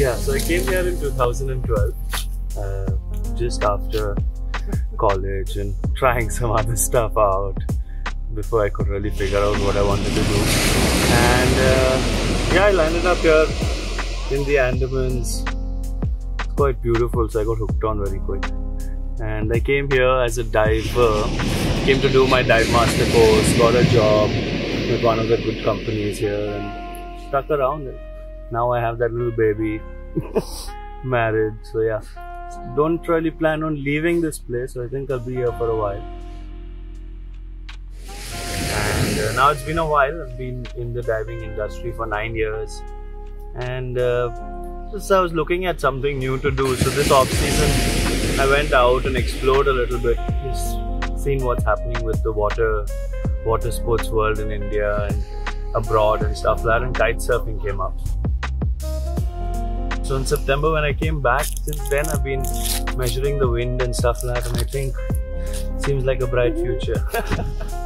Yeah, so I came here in 2012, just after college and trying some other stuff out before I could really figure out what I wanted to do. And yeah, I landed up here in the Andamans. It's quite beautiful, so I got hooked on very quick. And I came here as a diver, came to do my dive master course, got a job with one of the good companies here and stuck around. Now I have that little baby, married, so yeah. Don't really plan on leaving this place, so I think I'll be here for a while. And now it's been a while. I've been in the diving industry for 9 years, and just I was looking at something new to do. So this off season, I went out and explored a little bit, just seen what's happening with the water sports world in India and abroad and stuff like that. And kite surfing came up. So in September when I came back, since then I've been measuring the wind and stuff like that, and I think it seems like a bright future.